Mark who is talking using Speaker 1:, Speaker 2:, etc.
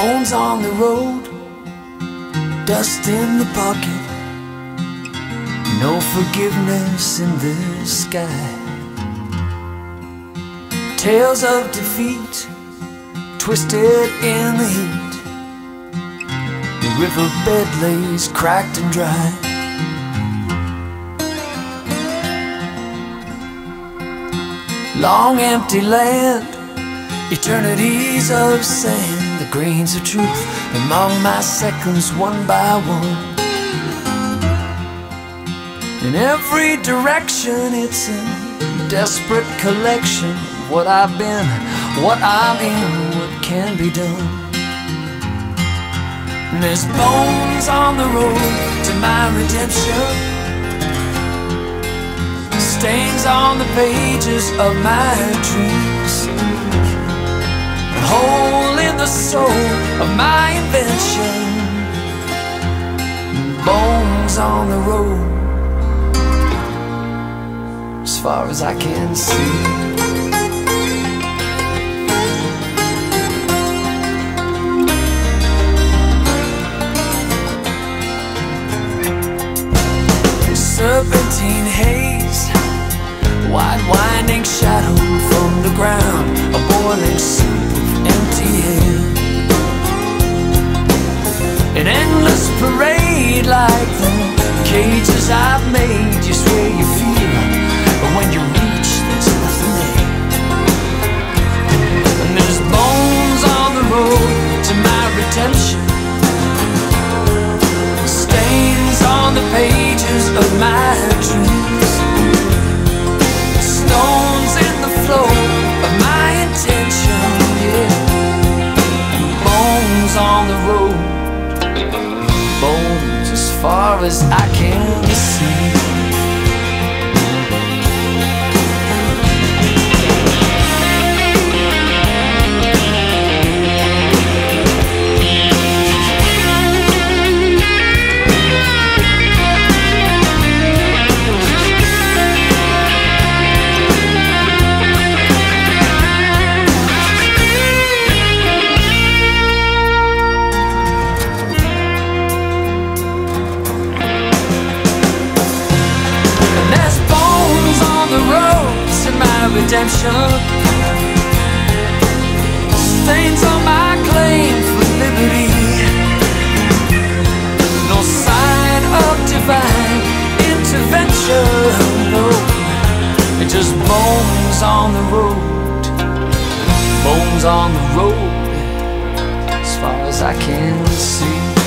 Speaker 1: Bones on the road, dust in the pocket, no forgiveness in the sky. Tales of defeat, twisted in the heat. The riverbed lays cracked and dry. Long empty land, eternities of sand. The grains of truth among my seconds, one by one. In every direction, it's a desperate collection. What I've been, what I'm in, what can be done. And there's bones on the road to my redemption, stains on the pages of my dreams, a hole in the soul of my invention. Bones on the road, as far as I can see. Serpentine haze, wide winding shadow from the ground, a boiling soup of empty air. An endless parade like the cages I've made. You swear you feel, but when you reach, there's nothing there. And there's bones on the road to my redemption, stains on the pages of my dreams, stones in the flow of my intention, yeah. Bones on the road, bones as far as I can see. Redemption, stains on my claim for liberty, no sign of divine intervention, no, it's just bones on the road, bones on the road, as far as I can see.